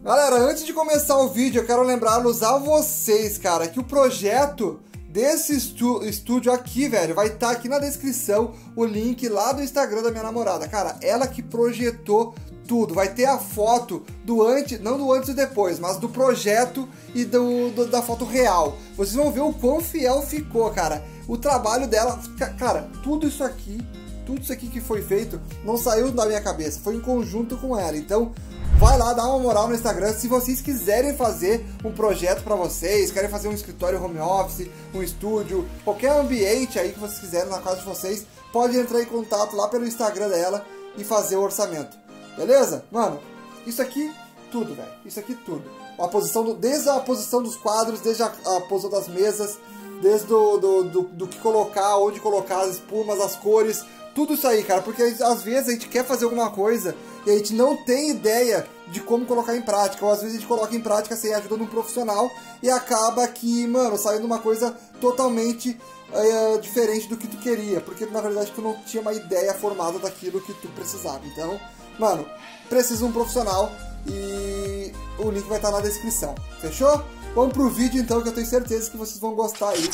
Galera, antes de começar o vídeo, eu quero lembrá-los a vocês, cara, que o projeto desse estúdio aqui, velho, vai estar aqui na descrição o link lá do Instagram da minha namorada. Cara, ela que projetou tudo. Vai ter a foto do antes, não do antes e depois, mas do projeto e da foto real. Vocês vão ver o quão fiel ficou, cara. O trabalho dela, cara, tudo isso aqui que foi feito não saiu da minha cabeça, foi em conjunto com ela. Então, vai lá, dá uma moral no Instagram. Se vocês quiserem fazer um projeto para vocês, querem fazer um escritório home office, um estúdio, qualquer ambiente aí que vocês quiserem na casa de vocês, pode entrar em contato lá pelo Instagram dela e fazer o orçamento. Beleza? Mano, isso aqui tudo, velho. Isso aqui tudo. Desde a posição dos quadros, desde a posição das mesas, desde do que colocar, onde colocar as espumas, as cores, tudo isso aí, cara. Porque às vezes a gente quer fazer alguma coisa e a gente não tem ideia de como colocar em prática. Ou às vezes a gente coloca em prática sem a ajuda de um profissional e acaba que, mano, saindo uma coisa totalmente diferente do que tu queria. Porque na verdade tu não tinha uma ideia formada daquilo que tu precisava. Então, mano, precisa de um profissional e o link vai estar na descrição. Fechou? Vamos pro vídeo então, que eu tenho certeza que vocês vão gostar aí.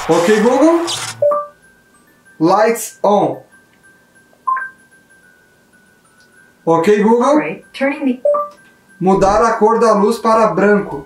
Ok, Google. Lights on. Ok, Google. Mudar a cor da luz para branco.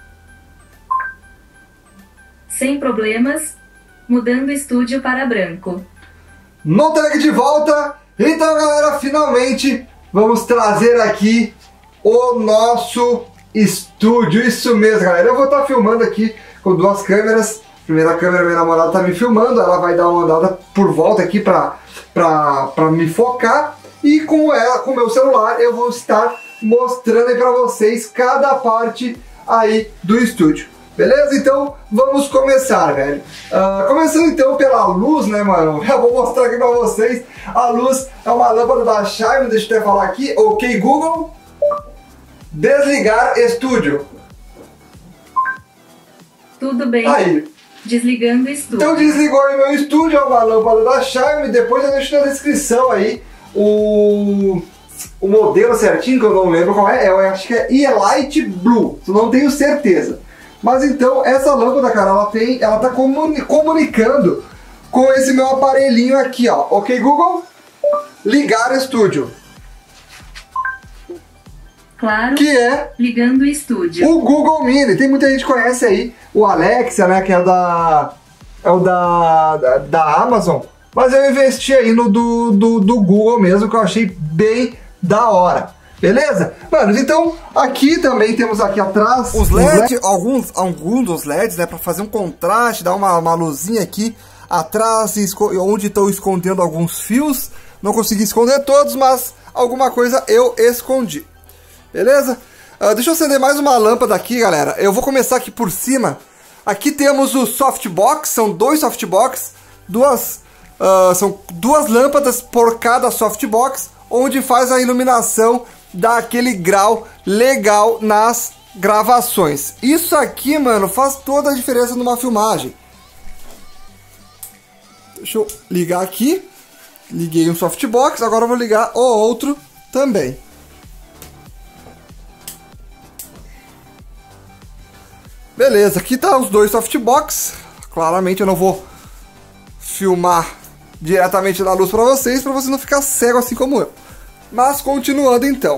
Sem problemas. Mudando o estúdio para branco. No tag de volta. Então, galera, finalmente vamos trazer aqui o nosso estúdio. Isso mesmo, galera. Eu vou estar filmando aqui com duas câmeras. A primeira câmera, minha namorada tá me filmando. Ela vai dar uma andada por volta aqui pra me focar. E com o meu celular, eu vou estar mostrando aí pra vocês cada parte aí do estúdio. Beleza? Então, vamos começar, velho. Começando então pela luz, né, mano? Eu vou mostrar aqui pra vocês. A luz é uma lâmpada da Xiaomi, deixa eu até falar aqui. Ok, Google. Desligar estúdio. Tudo bem. Aí. Desligando o estúdio. Então desligou aí meu estúdio, é uma lâmpada da Xiaomi. Depois eu deixo na descrição aí o modelo certinho, que eu não lembro qual é. Eu acho que é E-Light Blue, eu não tenho certeza. Mas então, essa lâmpada, cara, ela tá comunicando com esse meu aparelhinho aqui, ó. Ok, Google? Ligar estúdio. Claro. Que é ligando o estúdio. O Google Mini. Tem muita gente que conhece aí o Alexa, né? Que é o da Amazon. Mas eu investi aí no do Google mesmo, que eu achei bem da hora. Beleza? Mano, então aqui também temos aqui atrás os LEDs, alguns dos LEDs, né, para fazer um contraste, dar uma luzinha aqui atrás, onde estão escondendo alguns fios. Não consegui esconder todos, mas alguma coisa eu escondi. Beleza? Deixa eu acender mais uma lâmpada aqui, galera. Eu vou começar aqui por cima. Aqui temos o softbox, são dois softbox, são duas lâmpadas por cada softbox, onde faz a iluminação, dá aquele grau legal nas gravações. Isso aqui, mano, faz toda a diferença numa filmagem. Deixa eu ligar aqui. Liguei um softbox, agora eu vou ligar o outro também. Beleza, aqui tá os dois softbox. Claramente eu não vou filmar diretamente na luz para vocês não ficar cego assim como eu. Mas continuando então.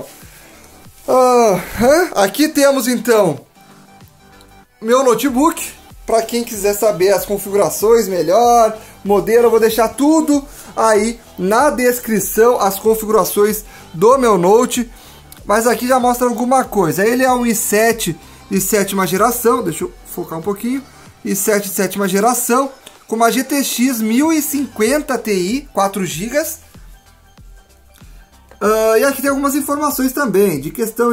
Aqui temos então meu notebook. Para quem quiser saber as configurações melhor, modelo, eu vou deixar tudo aí na descrição, as configurações do meu Note. Mas aqui já mostra alguma coisa. Ele é um i7 de sétima geração. Deixa eu focar um pouquinho. i7 de sétima geração, com uma GTX 1050 Ti, 4 GB. E aqui tem algumas informações também, de questão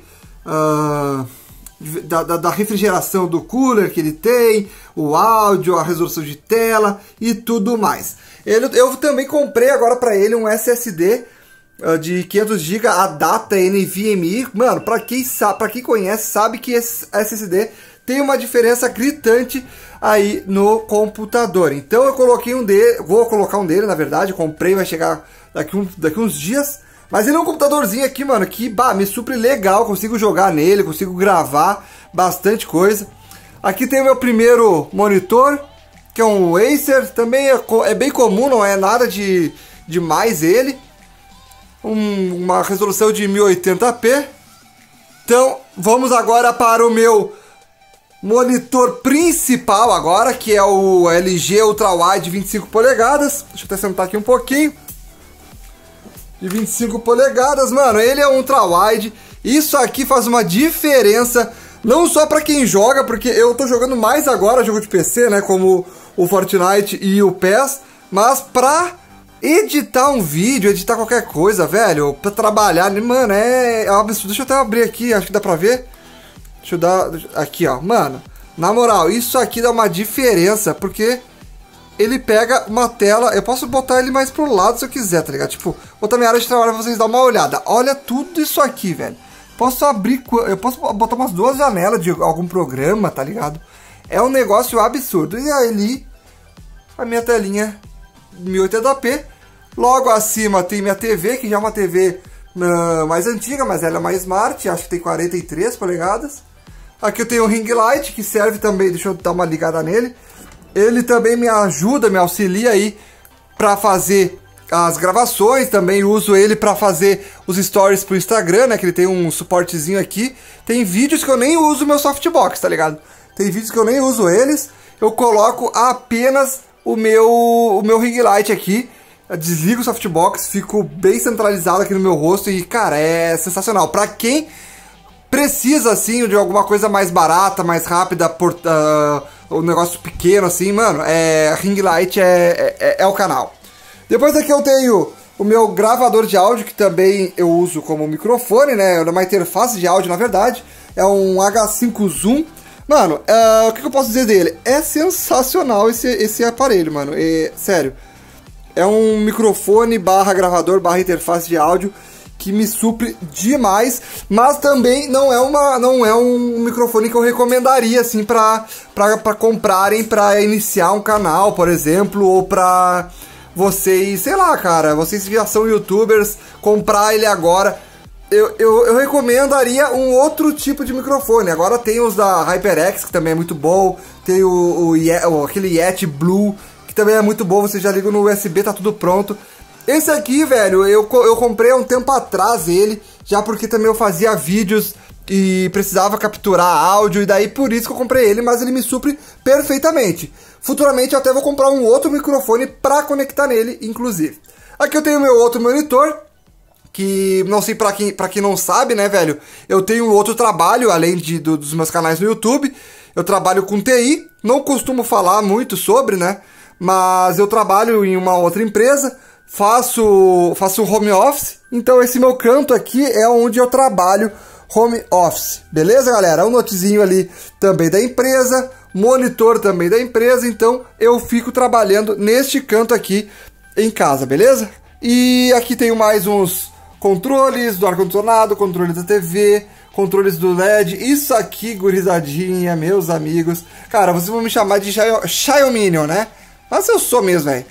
da refrigeração do cooler que ele tem, o áudio, a resolução de tela e tudo mais. Eu também comprei agora para ele um SSD de 500 GB adapta NVMe. Mano, para quem conhece, sabe que esse SSD tem uma diferença gritante aí no computador. Então eu coloquei vou colocar um dele, na verdade, comprei, vai chegar daqui uns dias. Mas ele é um computadorzinho aqui, mano, que me supre legal, consigo jogar nele, consigo gravar bastante coisa. Aqui tem o meu primeiro monitor, que é um Acer, também é bem comum, não é nada demais ele. Uma resolução de 1080p. Então, vamos agora para o meu monitor principal agora, que é o LG Ultrawide 25 polegadas. Deixa eu até sentar aqui um pouquinho. De 25 polegadas, mano, ele é um ultrawide. Isso aqui faz uma diferença, não só pra quem joga, porque eu tô jogando mais agora jogo de PC, né, como o Fortnite e o PES, mas pra editar um vídeo, editar qualquer coisa, velho, pra trabalhar, mano, é um absurdo. Deixa eu até abrir aqui, acho que dá pra ver. Deixa eu dar aqui, ó, mano, na moral, isso aqui dá uma diferença, porque ele pega uma tela, eu posso botar ele mais pro lado se eu quiser, tá ligado? Tipo, botar minha área de trabalho pra vocês darem uma olhada. Olha tudo isso aqui, velho. Eu posso botar umas 2 janelas de algum programa, tá ligado? É um negócio absurdo. E ali, a minha telinha 1080p. Logo acima tem minha TV, que já é uma TV mais antiga, mas ela é mais smart, acho que tem 43 polegadas. Aqui eu tenho o ring light, que serve também, deixa eu dar uma ligada nele. Ele também me ajuda, me auxilia aí para fazer as gravações. Também uso ele para fazer os stories pro Instagram, né? Que ele tem um suportezinho aqui. Tem vídeos que eu nem uso meu softbox, tá ligado? Tem vídeos que eu nem uso eles. Eu coloco apenas o meu ring light aqui. Eu desligo o softbox, fico bem centralizado aqui no meu rosto e, cara, é sensacional. Pra quem precisa, assim, de alguma coisa mais barata, mais rápida, um negócio pequeno, assim, mano, ring light é o canal. Depois aqui eu tenho o meu gravador de áudio, que também eu uso como microfone, né? É uma interface de áudio, na verdade. É um H5 Zoom. Mano, o que eu posso dizer dele? É sensacional esse aparelho, mano. Sério. É um microfone barra gravador barra interface de áudio que me supre demais, mas também não é um microfone que eu recomendaria assim para comprarem para iniciar um canal, por exemplo, ou para vocês, sei lá, cara, vocês que já são youtubers, comprar ele agora. Eu recomendaria um outro tipo de microfone. Agora tem os da HyperX, que também é muito bom. Tem aquele Yeti Blue, que também é muito bom. Você já liga no USB, tá tudo pronto. Esse aqui, velho, eu comprei há um tempo atrás ele, já porque também eu fazia vídeos e precisava capturar áudio, e daí por isso que eu comprei ele, mas ele me supre perfeitamente. Futuramente eu até vou comprar um outro microfone pra conectar nele, inclusive. Aqui eu tenho meu outro monitor, que não sei pra quem não sabe, né, velho, eu tenho outro trabalho, além dos meus canais no YouTube. Eu trabalho com TI, não costumo falar muito sobre, né, mas eu trabalho em uma outra empresa, faço home office, então esse meu canto aqui é onde eu trabalho home office, beleza, galera? Um notezinho ali também da empresa, monitor também da empresa, então eu fico trabalhando neste canto aqui em casa, beleza? E aqui tenho mais uns controles do ar-condicionado, controles da TV, controles do LED. Isso aqui, gurizadinha, meus amigos. Cara, vocês vão me chamar de Xiaominion, né? Mas eu sou mesmo, velho.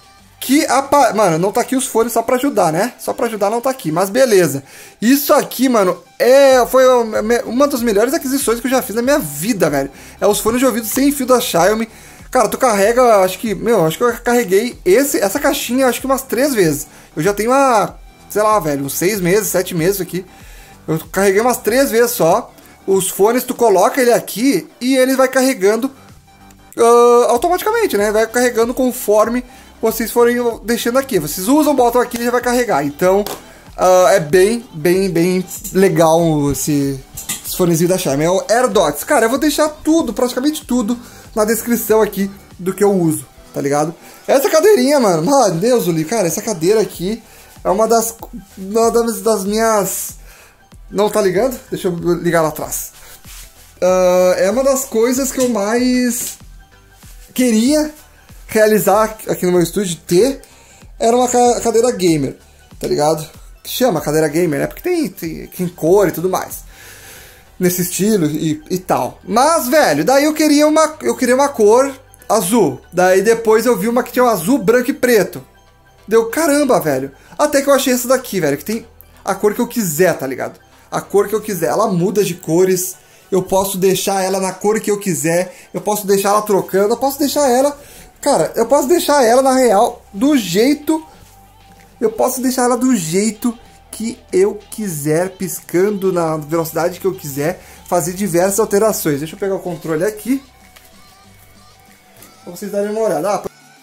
Mano, não tá aqui os fones só pra ajudar, né? Só pra ajudar não tá aqui, mas beleza. Isso aqui, mano, foi uma das melhores aquisições que eu já fiz na minha vida, velho. É os fones de ouvido sem fio da Xiaomi. Cara, tu carrega, acho que eu carreguei essa caixinha, acho que umas 3 vezes. Eu já tenho sei lá, velho, uns 6 meses, 7 meses aqui. Eu carreguei umas 3 vezes só. Os fones, tu coloca ele aqui e ele vai carregando automaticamente, né? Vai carregando conforme vocês forem deixando aqui. Vocês usam, botam aqui e já vai carregar. Então, é bem legal esse fonezinho da Xiaomi. É o AirDots. Cara, eu vou deixar tudo, praticamente tudo, na descrição aqui do que eu uso, tá ligado? Essa cadeirinha, mano, meu Deus, Uli, cara, essa cadeira aqui é uma das minhas... Não tá ligando? Deixa eu ligar lá atrás. É uma das coisas que eu mais queria realizar aqui no meu estúdio, era uma cadeira gamer, tá ligado? Que chama cadeira gamer, né? Porque tem cor e tudo mais, nesse estilo e tal. Mas, velho, daí eu queria uma cor azul. Daí depois eu vi uma que tinha um azul, branco e preto. Deu, caramba, velho. Até que eu achei essa daqui, velho, que tem a cor que eu quiser, tá ligado? A cor que eu quiser. Ela muda de cores. Eu posso deixar ela na cor que eu quiser. Eu posso deixar ela trocando. Eu posso deixar ela... Cara, eu posso deixar ela, na real, do jeito... Eu posso deixar ela do jeito que eu quiser, piscando na velocidade que eu quiser, fazer diversas alterações. Deixa eu pegar o controle aqui, pra vocês darem uma olhada.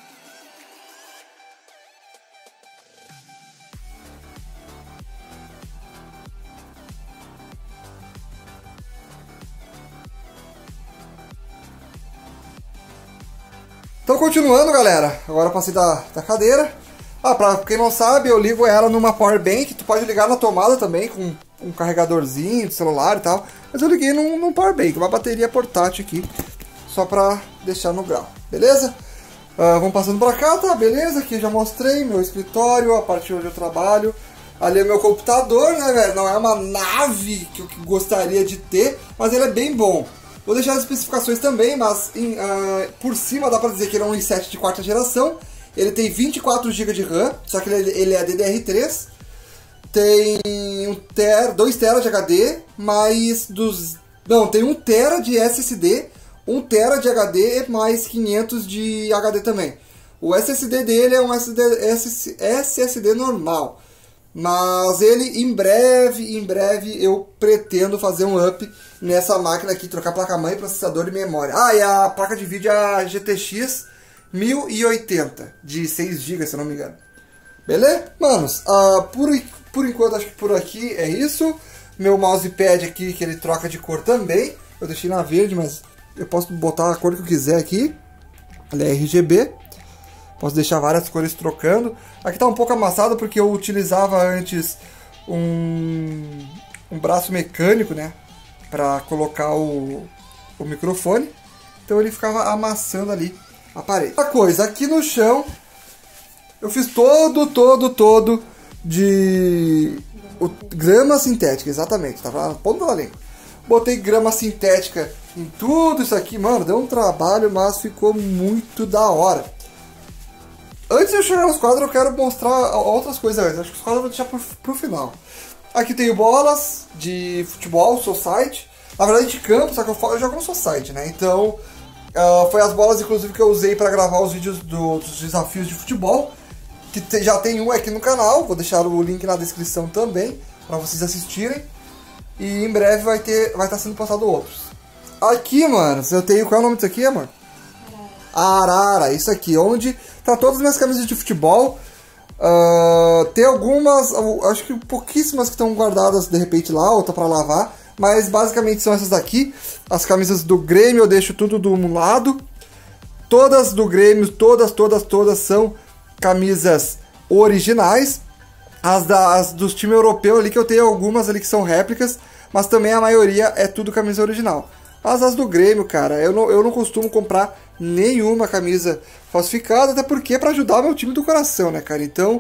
Então, continuando, galera, agora eu passei da cadeira. Pra quem não sabe, eu ligo ela numa power bank. Tu pode ligar na tomada também, com um carregadorzinho de celular e tal. Mas eu liguei num power bank, uma bateria portátil aqui, só pra deixar no grau, beleza? Vamos passando pra cá, tá? Beleza, aqui eu já mostrei meu escritório, a parte onde eu trabalho. Ali é meu computador, né, velho? Não é uma nave que eu gostaria de ter, mas ele é bem bom. Vou deixar as especificações também, mas por cima dá pra dizer que ele é um i7 de 4ª geração. Ele tem 24 GB de RAM, só que ele é DDR3. Tem 2 TB de HD, mais tem 1 TB de SSD, 1 TB de HD e mais 500 de HD também. O SSD dele é um SSD normal. Mas ele, em breve, eu pretendo fazer um up nessa máquina aqui, trocar placa-mãe, processador e memória. Ah, e a placa de vídeo é a GTX 1080, de 6 GB, se eu não me engano. Beleza? Manos, por enquanto, acho que por aqui é isso. Meu mousepad aqui, que ele troca de cor também. Eu deixei na verde, mas eu posso botar a cor que eu quiser aqui. Ele é RGB. Posso deixar várias cores trocando. Aqui tá um pouco amassado porque eu utilizava antes um braço mecânico, né? Pra colocar o microfone. Então ele ficava amassando ali a parede. Outra coisa, aqui no chão eu fiz todo de grama sintética, exatamente. Tava na ponta da língua. Botei grama sintética em tudo isso aqui. Mano, deu um trabalho, mas ficou muito da hora. Antes de eu chegar nos quadros, eu quero mostrar outras coisas antes. Acho que os quadros eu vou deixar pro final. Aqui tenho bolas de futebol, society. Na verdade de campo, só que eu jogo no society, né? Então, foi as bolas, inclusive, que eu usei para gravar os vídeos dos desafios de futebol. Que já tem um aqui no canal. Vou deixar o link na descrição também, para vocês assistirem. E em breve vai estar sendo postado outros. Aqui, mano, eu tenho... Qual é o nome disso aqui, amor? Arara, isso aqui, onde tá todas as minhas camisas de futebol. Tem algumas, acho que pouquíssimas que estão guardadas de repente lá, outra pra lavar. Mas basicamente são essas daqui. As camisas do Grêmio eu deixo tudo de um lado. Todas do Grêmio, todas são camisas originais. As dos times europeus ali, que eu tenho algumas ali que são réplicas. Mas também a maioria é tudo camisa original. As do Grêmio, cara, eu não costumo comprar nenhuma camisa falsificada, até porque é pra ajudar o meu time do coração, né, cara? Então,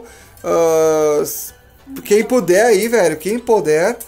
quem puder aí, velho, quem puder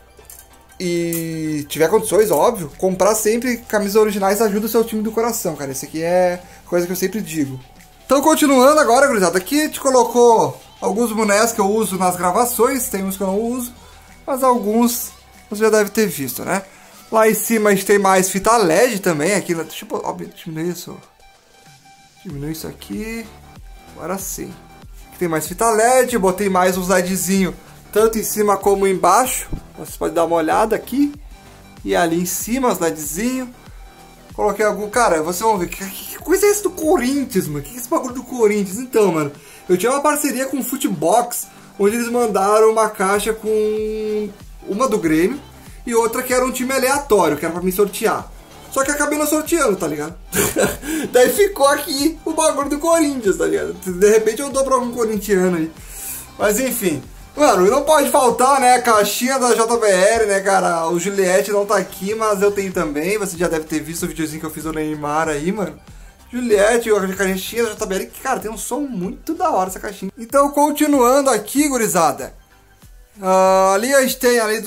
e tiver condições, óbvio, comprar sempre camisas originais ajuda o seu time do coração, cara. Isso aqui é coisa que eu sempre digo. Então, continuando agora, gurizada, aqui te colocou alguns bonés que eu uso nas gravações, tem uns que eu não uso, mas alguns você já deve ter visto, né? Lá em cima a gente tem mais fita LED também. Aqui, deixa eu diminuir isso. Diminuir isso aqui. Agora sim. Aqui tem mais fita LED. Botei mais uns LEDzinho, tanto em cima como embaixo. Você pode dar uma olhada aqui. E ali em cima os LEDzinho. Coloquei algum... Cara, vocês vão ver. Que coisa é esse do Corinthians, mano? Que é esse bagulho do Corinthians? Então, mano, eu tinha uma parceria com o Footbox, onde eles mandaram uma caixa com uma do Grêmio e outra que era um time aleatório, que era pra me sortear. Só que acabei não sorteando, tá ligado? Daí ficou aqui o bagulho do Corinthians, tá ligado? De repente eu dou pra algum corintiano aí. Mas enfim. Mano, não pode faltar, né, a caixinha da JBL, né, cara? O Juliette não tá aqui, mas eu tenho também. Você já deve ter visto o videozinho que eu fiz do Neymar aí, mano. Juliette, a caixinha da JBL, que, cara, tem um som muito da hora essa caixinha. Então, continuando aqui, gurizada. Ali a gente tem, além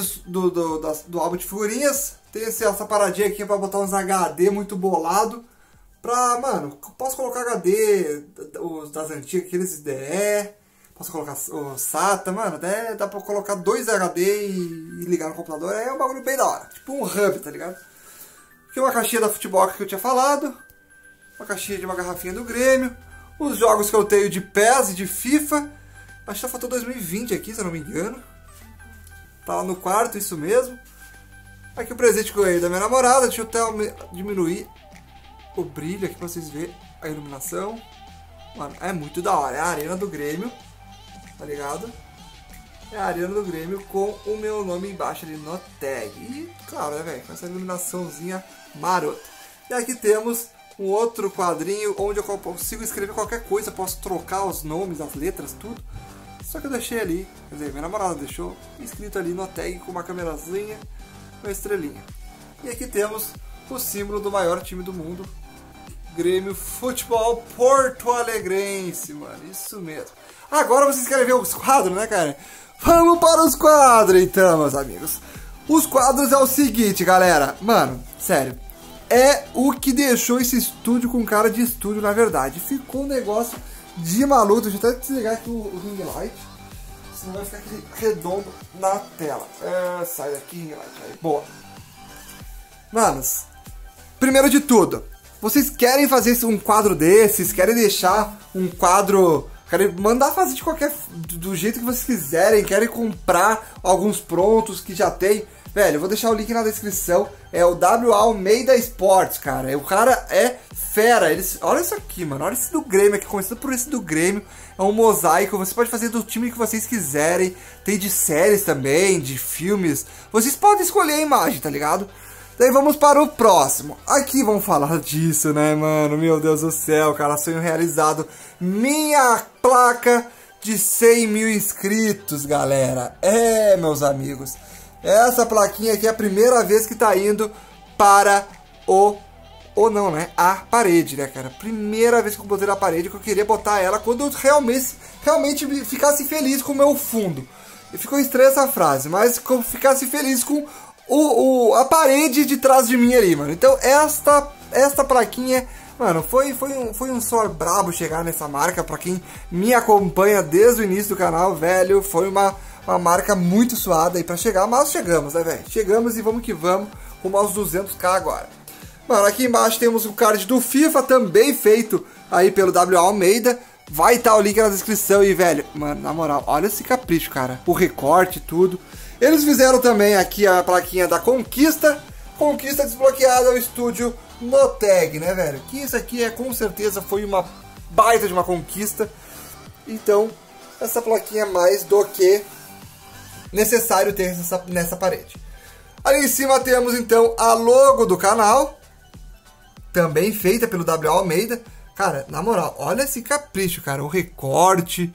do álbum de figurinhas, tem essa paradinha aqui pra botar uns HD muito bolado. Pra, mano, posso colocar HD os das antigas, aqueles IDE. Posso colocar o SATA, mano, até dá pra colocar 2 HD e ligar no computador. É um bagulho bem da hora, tipo um hub, tá ligado? Aqui uma caixinha da Futebol que eu tinha falado. Uma caixinha de uma garrafinha do Grêmio. Os jogos que eu tenho de PES e de FIFA. Acho que só faltou 2020 aqui, se eu não me engano. Tá lá no quarto, isso mesmo. Aqui o presente que eu ganhei da minha namorada. Deixa eu até diminuir o brilho aqui pra vocês verem a iluminação. Mano, é muito da hora. É a arena do Grêmio, tá ligado? É a arena do Grêmio com o meu nome embaixo ali no tag. E, claro, né, velho? Com essa iluminaçãozinha marota. E aqui temos um outro quadrinho onde eu consigo escrever qualquer coisa. Posso trocar os nomes, as letras, tudo. Só que eu deixei ali, quer dizer, minha namorada deixou escrito ali no tag com uma câmerazinha, uma estrelinha. E aqui temos o símbolo do maior time do mundo, Grêmio Futebol Porto Alegrense, mano, isso mesmo. Agora vocês querem ver os quadros, né, cara? Vamos para os quadros, então, meus amigos. Os quadros é o seguinte, galera. Mano, sério, é o que deixou esse estúdio com cara de estúdio, na verdade. Ficou um negócio de maluco. Deixa eu até desligar aqui o ring light, senão vai ficar aquele redondo na tela. Sai daqui, ring light. Aí, boa. Manos, primeiro de tudo, vocês querem fazer um quadro desses, querem deixar um quadro, querem mandar fazer de qualquer, do jeito que vocês quiserem, querem comprar alguns prontos que já tem, velho, eu vou deixar o link na descrição, é o W.A. Almeida Sports, cara, o cara é fera, olha isso aqui, mano, olha esse do Grêmio aqui, começando por esse do Grêmio, é um mosaico, você pode fazer do time que vocês quiserem, tem de séries também, de filmes, vocês podem escolher a imagem, tá ligado? Daí vamos para o próximo. Aqui vamos falar disso, né, mano? Meu Deus do céu, cara, sonho realizado. Minha placa de 100 mil inscritos, galera. É, meus amigos. Essa plaquinha aqui é a primeira vez que tá indo para ou não, né? A parede, né, cara? Primeira vez que eu botei na parede, que eu queria botar ela quando eu realmente ficasse feliz com o meu fundo. E ficou estranha essa frase, mas que eu ficasse feliz com a parede de trás de mim ali, mano. Então esta plaquinha, mano, foi um suor brabo chegar nessa marca. Pra quem me acompanha desde o início do canal, velho, foi uma marca muito suada aí pra chegar, mas chegamos, né, velho? Chegamos e vamos que vamos, rumo aos 200k agora. Mano, aqui embaixo temos o card do FIFA, também feito aí pelo W.A. Almeida. Vai estar o link na descrição e, velho, mano, na moral, olha esse capricho, cara. O recorte, tudo. Eles fizeram também aqui a plaquinha da Conquista. Conquista desbloqueada ao estúdio Noteg, né, velho? Que isso aqui com certeza foi uma baita de uma conquista. Então, essa plaquinha é mais do que necessário ter nessa parede. Ali em cima temos, então, a logo do canal. Também feita pelo W.A. Almeida. Cara, na moral, olha esse capricho, cara. O recorte.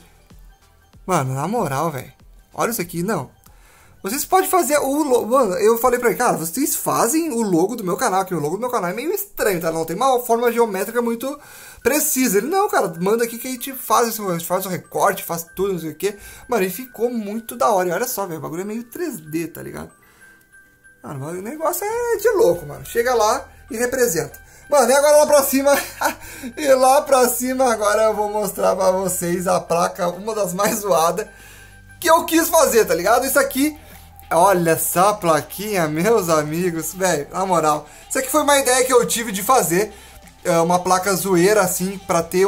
Mano, na moral, velho. Olha isso aqui, não. Vocês podem fazer o logo. Mano, eu falei pra ele, cara, vocês fazem o logo do meu canal, que o logo do meu canal é meio estranho, tá? Não tem uma forma geométrica muito precisa. Ele, não, cara, manda aqui que a gente faz o recorte, faz tudo, não sei o que. Mano, ele ficou muito da hora. E olha só, velho, o bagulho é meio 3D, tá ligado? Mano, o negócio é de louco, mano. Chega lá e representa. Mano, e agora lá pra cima, e lá pra cima agora eu vou mostrar pra vocês a placa, uma das mais zoadas, que eu quis fazer, tá ligado? Isso aqui, olha essa plaquinha, meus amigos, velho, na moral. Isso aqui foi uma ideia que eu tive de fazer, uma placa zoeira assim, pra ter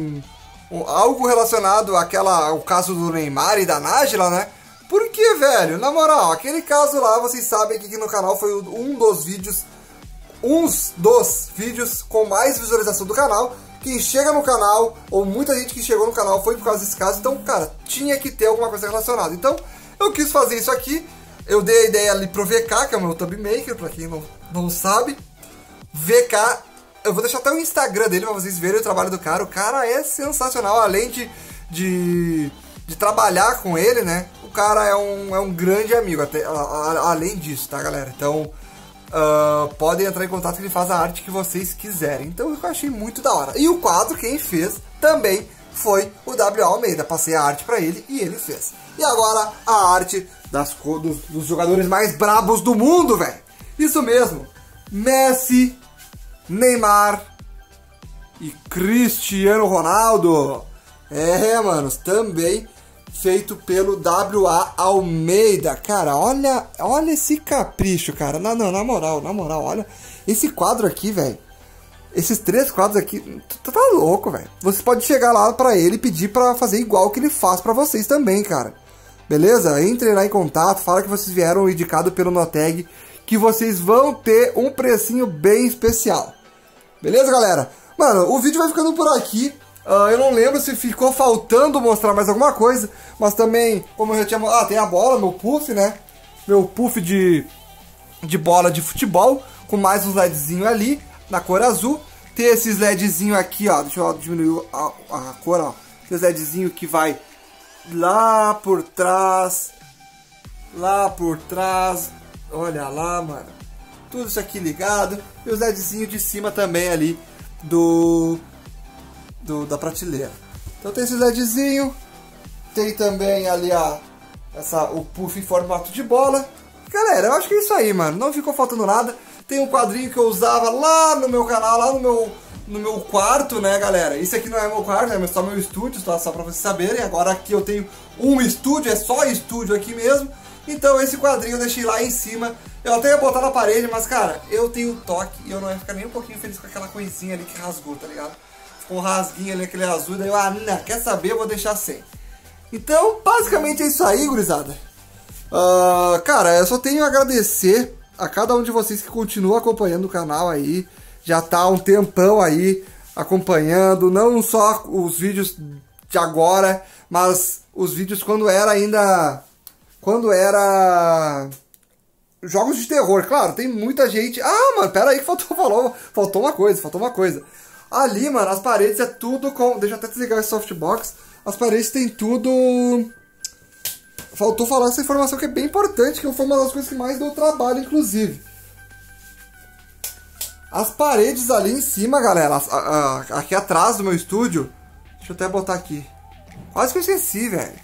algo relacionado ao caso do Neymar e da Nájila, né? Porque, velho, na moral, aquele caso lá, vocês sabem que aqui no canal foi um dos vídeos com mais visualização do canal. Quem chega no canal, ou muita gente que chegou no canal foi por causa desse caso. Então, cara, tinha que ter alguma coisa relacionada. Então, eu quis fazer isso aqui. Eu dei a ideia ali pro VK, que é o meu Thumb Maker, pra quem não sabe. VK, eu vou deixar até o Instagram dele pra vocês verem o trabalho do cara. O cara é sensacional, além de trabalhar com ele, né? O cara é um grande amigo, além disso, tá, galera? Então, podem entrar em contato que ele faz a arte que vocês quiserem. Então eu achei muito da hora. E o quadro quem fez também foi o W.A. Almeida. Passei a arte pra ele e ele fez. E agora a arte dos jogadores mais brabos do mundo, velho. Isso mesmo. Messi, Neymar e Cristiano Ronaldo. É, manos, também feito pelo W.A. Almeida. Cara, olha esse capricho, cara. Não, na moral, olha esse quadro aqui, velho. Esses 3 quadros aqui, tá louco, velho. Você pode chegar lá pra ele e pedir pra fazer igual que ele faz pra vocês também, cara. Beleza? Entre lá em contato, fala que vocês vieram indicado pelo Noteg, que vocês vão ter um precinho bem especial. Beleza, galera? Mano, o vídeo vai ficando por aqui. Eu não lembro se ficou faltando mostrar mais alguma coisa, mas também, como eu já tinha... tem a bola, meu puff, né? Meu puff de bola de futebol, com mais uns LEDzinhos ali, na cor azul. Tem esses LEDzinhos aqui, ó, deixa eu diminuir a cor, ó. Tem os LEDzinhos que vai lá por trás, olha lá, mano. Tudo isso aqui ligado. E os LEDzinhos de cima também ali da prateleira. Então tem esse LEDzinho, tem também ali o puff em formato de bola. Galera, eu acho que é isso aí, mano. Não ficou faltando nada. Tem um quadrinho que eu usava lá no meu canal, lá no meu quarto, né, galera? Isso aqui não é meu quarto, é só meu estúdio, tá? Só pra vocês saberem. Agora aqui eu tenho um estúdio, é só estúdio aqui mesmo. Então esse quadrinho eu deixei lá em cima. Eu até ia botar na parede, mas, cara, eu tenho toque e eu não ia ficar nem um pouquinho feliz com aquela coisinha ali que rasgou, tá ligado? Ficou um rasguinho ali, aquele azul, daí eu, não, quer saber, eu vou deixar sem. Então, basicamente é isso aí, gurizada. Cara, eu só tenho a agradecer a cada um de vocês que continua acompanhando o canal aí. Já tá há um tempão aí acompanhando, não só os vídeos de agora, mas os vídeos quando era jogos de terror. Claro, tem muita gente... mano, pera aí que faltou uma coisa. Ali, mano, as paredes é tudo com... Deixa eu até desligar esse softbox. As paredes tem tudo... Faltou falar essa informação que é bem importante, que foi uma das coisas que mais deu trabalho, inclusive. As paredes ali em cima, galera, aqui atrás do meu estúdio... Deixa eu até botar aqui. Quase que eu esqueci, velho.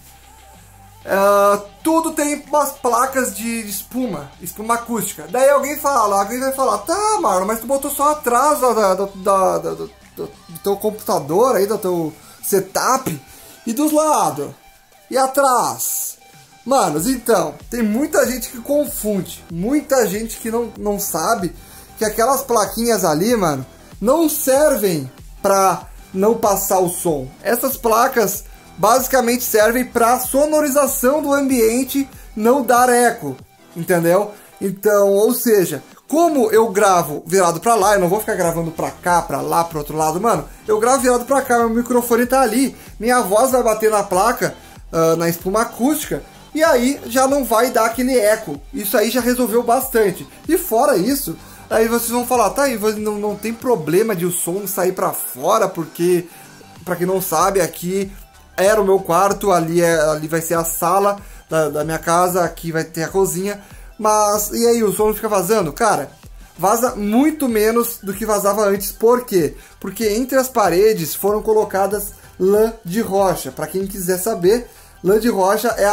Tudo tem umas placas de espuma acústica. Daí alguém vai falar, tá, Marlon, mas tu botou só atrás do teu computador aí, do teu setup, e dos lados, e atrás. Manos, então, tem muita gente que confunde, muita gente que não sabe que aquelas plaquinhas ali, mano, não servem pra não passar o som. Essas placas basicamente servem para sonorização do ambiente, não dar eco, entendeu? Então, ou seja, como eu gravo virado para lá, eu não vou ficar gravando para cá, para lá, para outro lado, mano. Eu gravo virado para cá, meu microfone tá ali, minha voz vai bater na placa, na espuma acústica, e aí já não vai dar aquele eco. Isso aí já resolveu bastante. E fora isso, aí vocês vão falar, tá, aí não tem problema de o som sair para fora, porque, para quem não sabe, aqui era o meu quarto, ali vai ser a sala da minha casa, aqui vai ter a cozinha. Mas, e aí, o som não fica vazando? Cara, vaza muito menos do que vazava antes. Por quê? Porque entre as paredes foram colocadas lã de rocha. Para quem quiser saber, lã de rocha é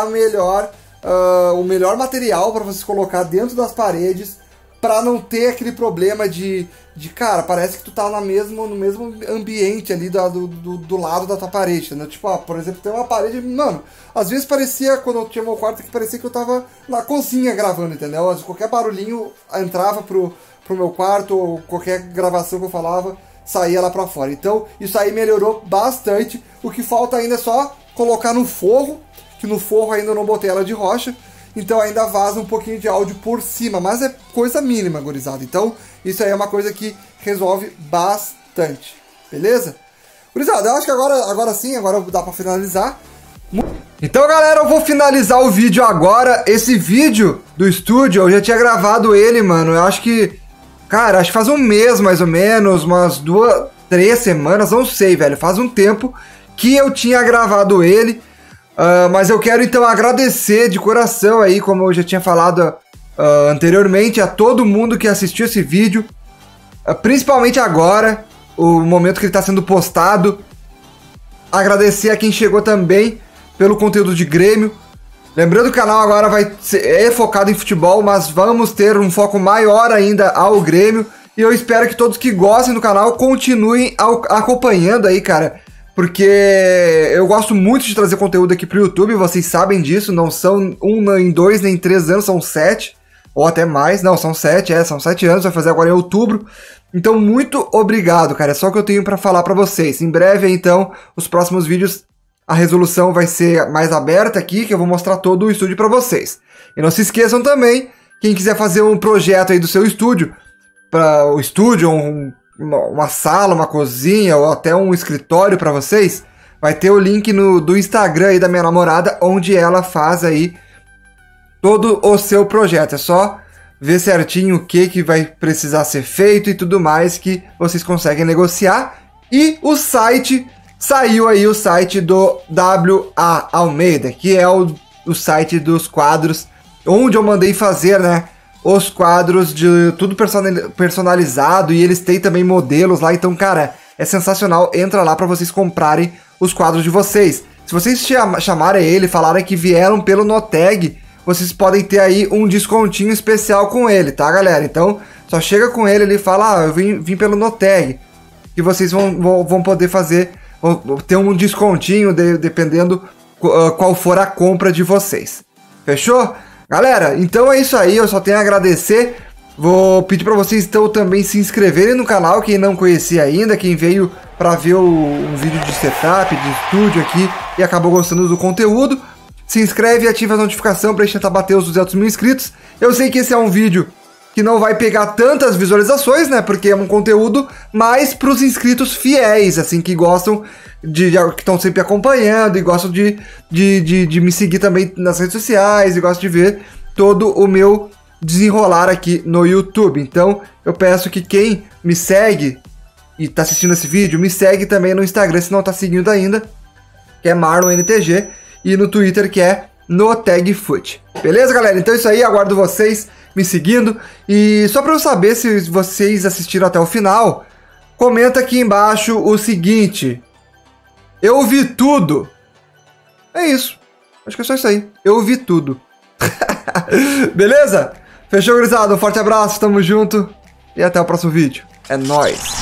o melhor material para você colocar dentro das paredes, para não ter aquele problema de cara, parece que tu tá no mesmo ambiente ali do lado da tua parede, né? Tipo, por exemplo, tem uma parede, mano, às vezes parecia, quando eu tinha meu quarto aqui, parecia que eu tava na cozinha gravando, entendeu? Qualquer barulhinho entrava pro meu quarto, ou qualquer gravação que eu falava, saía lá pra fora. Então, isso aí melhorou bastante. O que falta ainda é só colocar no forro, que no forro ainda eu não botei ela de rocha, então ainda vaza um pouquinho de áudio por cima, mas é coisa mínima, gurizada. Então isso aí é uma coisa que resolve bastante, beleza? Gurizada, eu acho que agora sim, agora dá pra finalizar. Então, galera, eu vou finalizar o vídeo agora. Esse vídeo do estúdio, eu já tinha gravado ele, mano, eu acho que... Cara, acho que faz um mês, mais ou menos, umas 2, 3 semanas, não sei, velho. Faz um tempo que eu tinha gravado ele. Mas eu quero então agradecer de coração aí, como eu já tinha falado anteriormente, a todo mundo que assistiu esse vídeo, principalmente agora, o momento que ele está sendo postado. Agradecer a quem chegou também pelo conteúdo de Grêmio. Lembrando que o canal agora é focado em futebol, mas vamos ter um foco maior ainda ao Grêmio. E eu espero que todos que gostem do canal continuem acompanhando aí, cara. Porque eu gosto muito de trazer conteúdo aqui pro YouTube, vocês sabem disso, não são 1 nem 2 nem 3 anos, são 7, ou até mais, não, são 7, são 7 anos, vai fazer agora em outubro. Então, muito obrigado, cara, é só o que eu tenho pra falar pra vocês. Em breve, então, os próximos vídeos, a resolução vai ser mais aberta aqui, que eu vou mostrar todo o estúdio pra vocês. E não se esqueçam também, quem quiser fazer um projeto aí do seu estúdio, para o estúdio, uma sala, uma cozinha ou até um escritório para vocês, vai ter o link do Instagram aí da minha namorada, onde ela faz aí todo o seu projeto. É só ver certinho o que vai precisar ser feito e tudo mais, que vocês conseguem negociar. E o site, saiu aí o site do W.A. Almeida, que é o site dos quadros, onde eu mandei fazer, né, os quadros de tudo personalizado, e eles têm também modelos lá. Então, cara, é sensacional. Entra lá para vocês comprarem os quadros de vocês. Se vocês chamarem ele, falarem que vieram pelo Noteg, vocês podem ter aí um descontinho especial com ele, tá, galera? Então, só chega com ele e fala, eu vim pelo Noteg, que vocês vão poder ter um descontinho dependendo qual for a compra de vocês. Fechou? Galera, então é isso aí, eu só tenho a agradecer. Vou pedir para vocês então também se inscreverem no canal, quem não conhecia ainda, quem veio para ver um vídeo de setup, de estúdio aqui e acabou gostando do conteúdo. Se inscreve e ativa a notificação para a gente tentar bater os 200 mil inscritos. Eu sei que esse é um vídeo que não vai pegar tantas visualizações, né? Porque é um conteúdo mais para os inscritos fiéis, assim, que gostam que estão sempre acompanhando e gostam de me seguir também nas redes sociais e gostam de ver todo o meu desenrolar aqui no YouTube. Então, eu peço que quem me segue e tá assistindo esse vídeo, me segue também no Instagram, se não tá seguindo ainda, que é MarlonNTG, e no Twitter, que é NoTagFoot. Beleza, galera? Então é isso aí, aguardo vocês me seguindo. E só para eu saber se vocês assistiram até o final, comenta aqui embaixo o seguinte: eu vi tudo. É isso. Acho que é só isso aí. Eu vi tudo. Beleza? Fechou, gurizada? Um forte abraço, tamo junto e até o próximo vídeo. É nóis!